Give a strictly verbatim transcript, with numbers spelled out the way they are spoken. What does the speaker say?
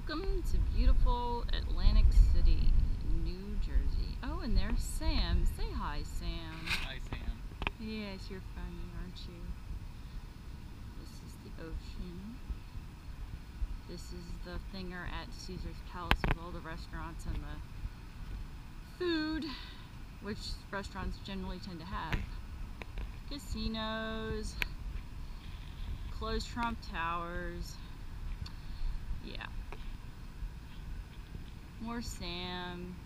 Welcome to beautiful Atlantic City, New Jersey. Oh, and there's Sam. Say hi, Sam. Hi, Sam. Yes, you're funny, aren't you? This is the ocean. This is the thinger at Caesar's Palace with all the restaurants and the food, which restaurants generally tend to have. Casinos, closed Trump Towers. Yeah. More Sam.